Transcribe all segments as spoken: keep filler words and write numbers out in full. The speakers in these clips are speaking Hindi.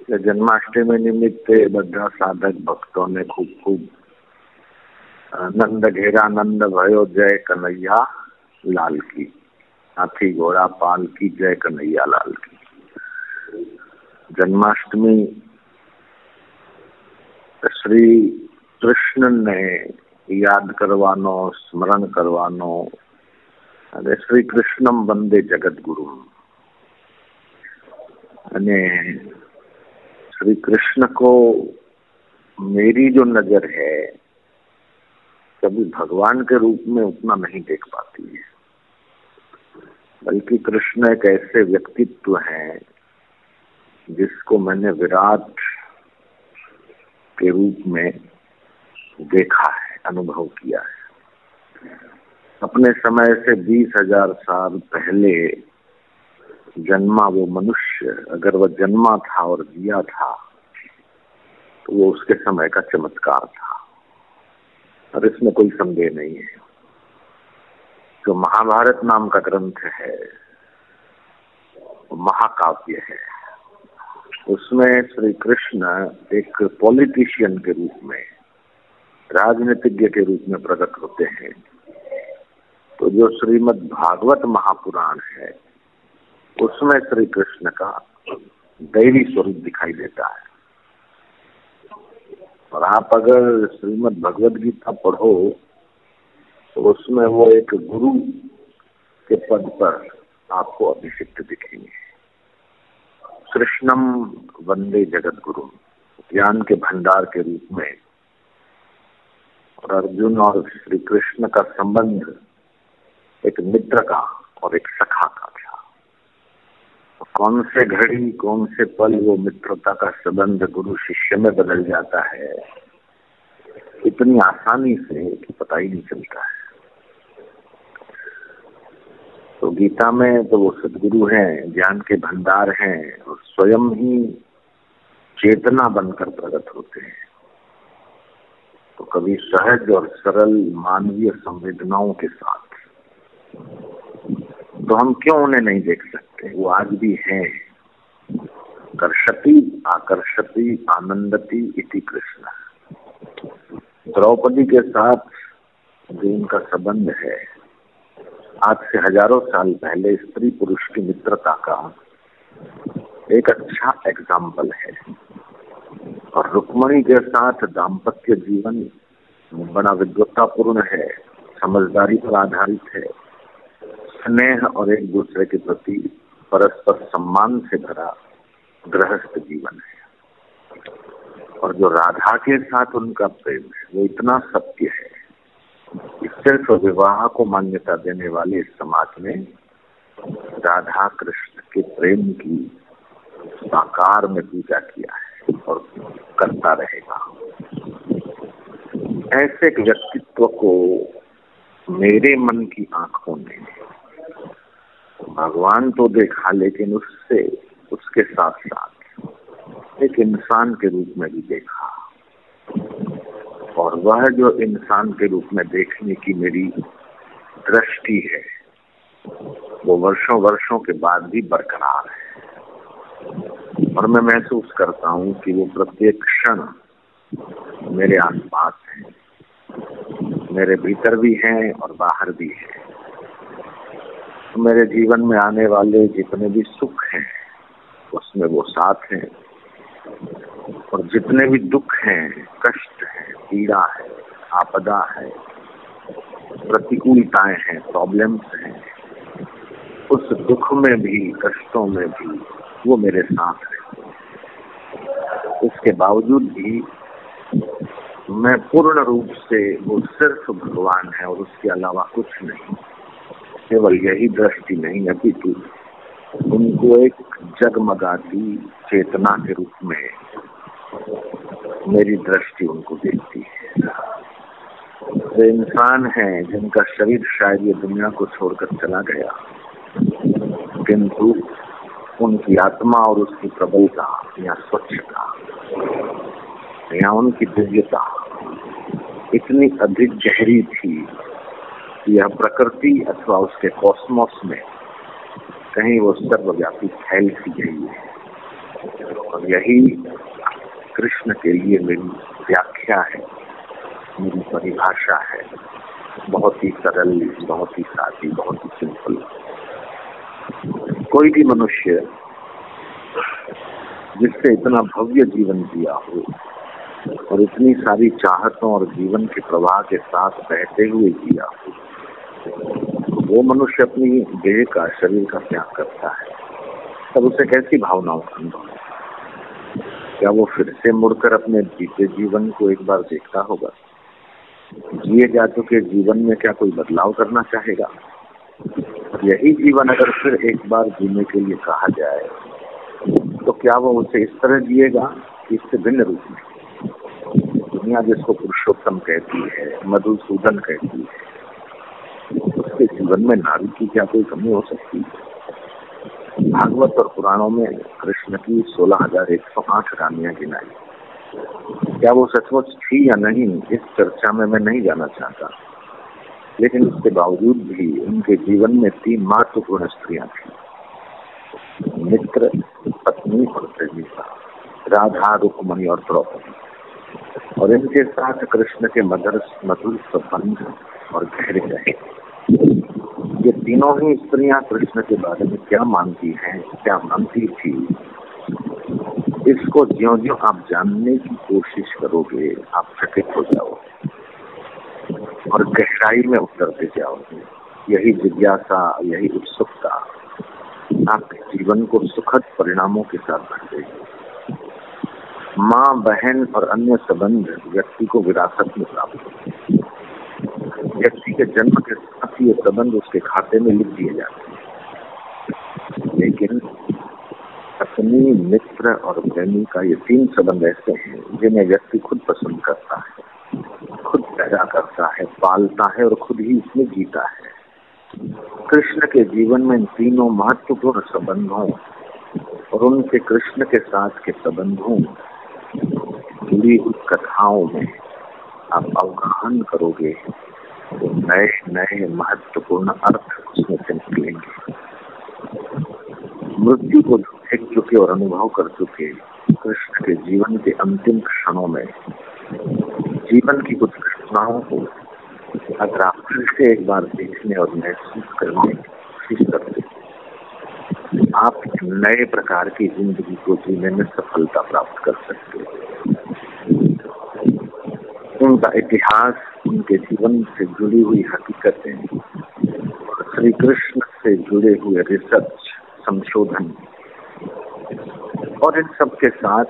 जन्माष्टमी निमित्ते બધા સાધક ભક્તોને ખૂબ ખૂબ નંદ ઘેરા નંદ भयो जय कन्हैया लाल की, हाथी घोड़ा पाल की जय कन्हैया लाल की। जन्माष्टमी श्री કૃષ્ણ ને યાદ કરવાનો, સ્મરણ કરવાનો અને શ્રી કૃષ્ણમ વંદે જગતગુરુ અને श्री कृष्ण को मेरी जो नजर है कभी भगवान के रूप में उतना नहीं देख पाती है, बल्कि कृष्ण एक ऐसे व्यक्तित्व हैं जिसको मैंने विराट के रूप में देखा है, अनुभव किया है। अपने समय से बीस हजार साल पहले जन्मा वो मनुष्य, अगर वह जन्मा था और जिया था तो वो उसके समय का चमत्कार था और इसमें कोई संदेह नहीं है। जो महाभारत नाम का ग्रंथ है वो महाकाव्य है, उसमें श्री कृष्ण एक पॉलिटिशियन के रूप में, राजनीतिज्ञ के रूप में प्रकट होते हैं। तो जो श्रीमद् भागवत महापुराण है उसमें श्री कृष्ण का दैवी स्वरूप दिखाई देता है। और आप अगर श्रीमद् भगवद गीता पढ़ो तो उसमें वो एक गुरु के पद पर आपको अभिषिक्त दिखेंगे। कृष्णम वंदे जगत गुरु, ज्ञान के भंडार के रूप में। और अर्जुन और श्री कृष्ण का संबंध एक मित्र का और एक सखा का था। कौन से घड़ी कौन से पल वो मित्रता का संबंध गुरु शिष्य में बदल जाता है इतनी आसानी से कि पता ही नहीं चलता है। तो गीता में तो वो सदगुरु हैं, ज्ञान के भंडार हैं और स्वयं ही चेतना बनकर प्रकट होते हैं। तो कभी सहज और सरल मानवीय संवेदनाओं के साथ, तो हम क्यों उन्हें नहीं देख सकते? वो आज भी हैं। कर्षति आकर्षति आनंदति इति कृष्ण। द्रौपदी के साथ जो इनका संबंध है आज से हजारों साल पहले स्त्री पुरुष की मित्रता का एक अच्छा एग्जाम्पल है। और रुक्मणी के साथ दाम्पत्य जीवन बड़ा विद्वत्तापूर्ण है, समझदारी पर आधारित है, स्नेह और एक दूसरे के प्रति परस्पर सम्मान से भरा गृहस्थ जीवन है। और जो राधा के साथ उनका प्रेम है वो इतना सत्य है कि सिर्फ विवाह को मान्यता देने वाले इस समाज में राधा कृष्ण के प्रेम की साकार में पूजा किया है और करता रहेगा। ऐसे एक व्यक्तित्व को मेरे मन की आंखों ने भगवान तो देखा, लेकिन उससे उसके साथ साथ एक इंसान के रूप में भी देखा। और वह जो इंसान के रूप में देखने की मेरी दृष्टि है वो वर्षों वर्षों के बाद भी बरकरार है। और मैं महसूस करता हूँ कि वो प्रत्येक क्षण मेरे आसपास है, मेरे भीतर भी हैं और बाहर भी है। मेरे जीवन में आने वाले जितने भी सुख हैं उसमें वो साथ हैं, और जितने भी दुख हैं, कष्ट हैं, पीड़ा है, आपदा है, प्रतिकूलताएं हैं, प्रॉब्लम्स हैं, उस दुख में भी कष्टों में भी वो मेरे साथ है। इसके बावजूद भी मैं पूर्ण रूप से, वो सिर्फ भगवान है और उसके अलावा कुछ नहीं, केवल यही दृष्टि नहीं अपितु उनको एक जगमगाती चेतना के रूप में मेरी दृष्टि उनको देखती है। वे इंसान हैं जिनका शरीर शायद ये दुनिया को छोड़कर चला गया, किंतु उनकी आत्मा और उसकी प्रबलता या स्वच्छता या उनकी दिव्यता इतनी अधिक गहरी थी कि यह प्रकृति अथवा उसके कॉस्मोस में कहीं वो सर्वव्यापी फैल सी गई है। और यही कृष्ण के लिए मेरी व्याख्या है, मेरी परिभाषा है, बहुत ही सरल, बहुत ही सादी, बहुत ही सिंपल। कोई भी मनुष्य जिससे इतना भव्य जीवन जिया हो और इतनी सारी चाहतों और जीवन के प्रवाह के साथ बहते हुए जिया हो, वो मनुष्य अपनी देह का, शरीर का त्याग करता है, तब उसे कैसी भावनाओं का अनुभव? क्या वो फिर से मुड़कर अपने बीते जीवन को एक बार देखता होगा? जिए जा चुके जीवन में क्या कोई बदलाव करना चाहेगा? और यही जीवन अगर फिर एक बार जीने के लिए कहा जाए तो क्या वो उसे इस तरह जिएगा कि इससे भिन्न रूप में? दुनिया जिसको पुरुषोत्तम कहती है, मधुसूदन कहती है, उसके जीवन में नारी की क्या कोई कमी हो सकती है? भागवत और पुराणों में कृष्ण की सोलह हजार एक सौ आठ रानियां गिनाई। क्या वो सचमुच थी या नहीं, इस चर्चा में मैं नहीं जाना चाहता, लेकिन उसके बावजूद भी उनके जीवन में तीन महत्वपूर्ण स्त्रियां थी, मित्र, पत्नी और प्रेमिका, राधा, रुक्मणी और द्रौपदी। और इनके साथ कृष्ण के मधुर मधुर संबंध और गहरे रहे। ये तीनों ही स्त्रियां कृष्ण के बारे में क्या मानती हैं, क्या मानती थी, इसको ज्यों ज्यों आप जानने की कोशिश करोगे आप चकित हो जाओगे और गहराई में उतरते जाओगे। यही जिज्ञासा, यही उत्सुकता आपके जीवन को सुखद परिणामों के साथ भर देगी। माँ, बहन और अन्य संबंध व्यक्ति को विरासत में प्राप्त होते हैं। व्यक्ति के जन्म के साथ ये संबंध उसके खाते में लिख दिए जाते हैं, लेकिन पत्नी, मित्र और प्रेमी का ये तीन संबंध ऐसे हैं जिन्हें व्यक्ति खुद पसंद करता है, खुद पैदा करता है, पालता है और खुद ही इसमें जीता है। कृष्ण के जीवन में इन तीनों महत्वपूर्ण संबंधों और उनके कृष्ण के साथ के संबंधों जुड़ी हुई कथाओं में आप अवगाहन करोगे तो नए नए महत्वपूर्ण अर्थ उसमें से निकलेंगे। मृत्यु को देख चुके और अनुभव कर चुके कृष्ण के जीवन के अंतिम क्षणों में जीवन की कुछ घटनाओं को अगर आप फिर से एक बार देखने और महसूस करने की कोशिश करते, आप नए प्रकार की जिंदगी को जीने में सफलता प्राप्त कर सकते हैं। उनका इतिहास, उनके जीवन से जुड़ी हुई हकीकतें, श्री कृष्ण से जुड़े हुए रिसर्च, संशोधन और इन सब के साथ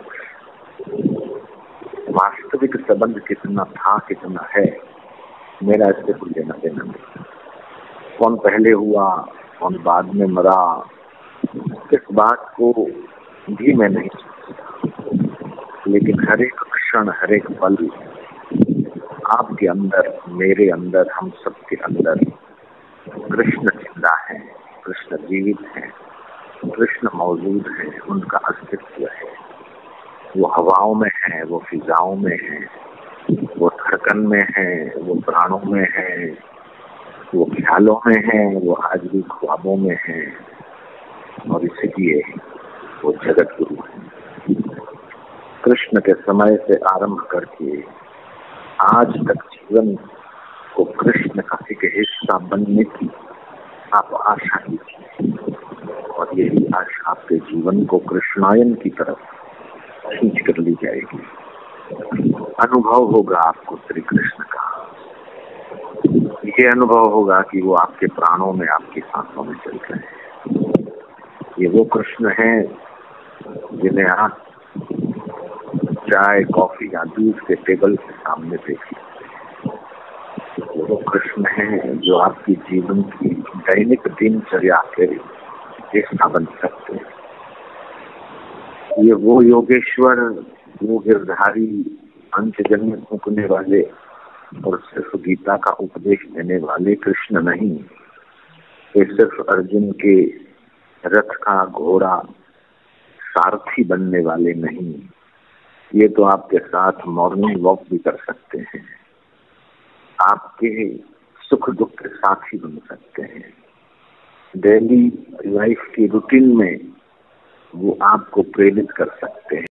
वास्तविक संबंध कितना था, कितना है, मेरा इससे कोई लेना देना नहीं। कौन पहले हुआ, कौन बाद में मरा, इस बात को भी मैं नहीं सोचता, लेकिन हर एक क्षण, हर एक पल आपके अंदर, मेरे अंदर, हम सबके अंदर कृष्ण जिंदा है, कृष्ण जीवित है, कृष्ण मौजूद है, उनका अस्तित्व है। वो हवाओं में है, वो फिजाओं में है, वो धड़कन में है, वो प्राणों में है, वो ख्यालों में है, वो आज भी ख्वाबों में है, और इसलिए वो जगत गुरु है। कृष्ण के समय से आरंभ करके आज तक जीवन को कृष्ण का एक हिस्सा बनने की आप आशा की थी, और यही आशा आपके जीवन को कृष्णायन की तरफ खींच कर ली जाएगी। अनुभव होगा आपको श्री कृष्ण का, ये अनुभव होगा कि वो आपके प्राणों में, आपकी सांसों में चल रहे हैं। ये वो कृष्ण हैं जिन्हें आप चाय, कॉफी या दूध के टेबल के सामने देखिए। वो कृष्ण हैं जो आपकी जीवन की दैनिक दिनचर्या के हिस्सा बन सकते हैं। ये वो योगेश्वर, वो गिरधारी, अंतजन में फूकने वाले और सिर्फ गीता का उपदेश देने वाले कृष्ण नहीं। ये सिर्फ अर्जुन के रथ का घोड़ा, सारथी बनने वाले नहीं। ये तो आपके साथ मॉर्निंग वॉक भी कर सकते हैं, आपके सुख दुख के साथी बन सकते हैं, डेली लाइफ की रूटीन में वो आपको प्रेरित कर सकते हैं।